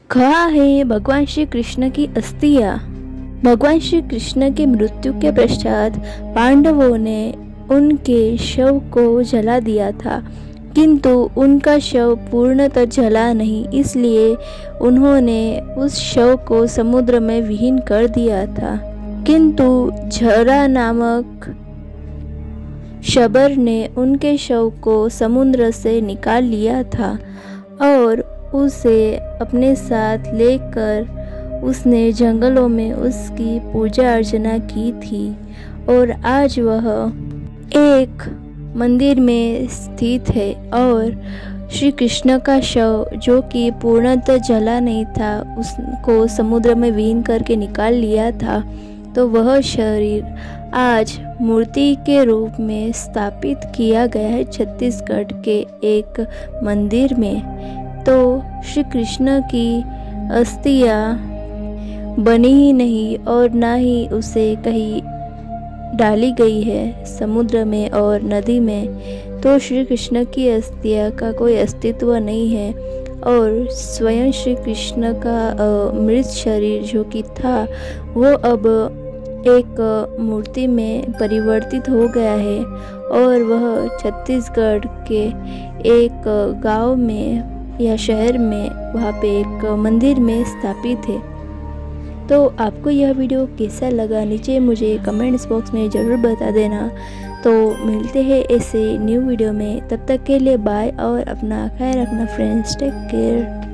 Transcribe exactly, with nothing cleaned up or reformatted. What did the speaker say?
कहा है भगवान श्री कृष्ण की अस्थियां। भगवान श्री कृष्ण की मृत्यु के पश्चात पांडवों ने उनके शव को जला दिया था, किंतु उनका शव पूर्णतः जला नहीं, इसलिए उन्होंने उस शव को समुद्र में विलीन कर दिया था। किंतु झरा नामक शबर ने उनके शव को समुद्र से निकाल लिया था और उसे अपने साथ लेकर उसने जंगलों में उसकी पूजा अर्चना की थी और आज वह एक मंदिर में स्थित है। और श्री कृष्ण का शव जो कि पूर्णतः जला नहीं था, उसको समुद्र में विलीन करके निकाल लिया था, तो वह शरीर आज मूर्ति के रूप में स्थापित किया गया है छत्तीसगढ़ के एक मंदिर में। तो श्री कृष्ण की अस्थियां बनी ही नहीं और ना ही उसे कहीं डाली गई है समुद्र में और नदी में, तो श्री कृष्ण की अस्थियां का कोई अस्तित्व नहीं है। और स्वयं श्री कृष्ण का मृत शरीर जो कि था वो अब एक मूर्ति में परिवर्तित हो गया है और वह छत्तीसगढ़ के एक गांव में या शहर में वहाँ पे एक मंदिर में स्थापित है। तो आपको यह वीडियो कैसा लगा नीचे मुझे कमेंट्स बॉक्स में ज़रूर बता देना। तो मिलते हैं ऐसे न्यू वीडियो में, तब तक के लिए बाय और अपना ख्याल रखना फ्रेंड्स, टेक केयर।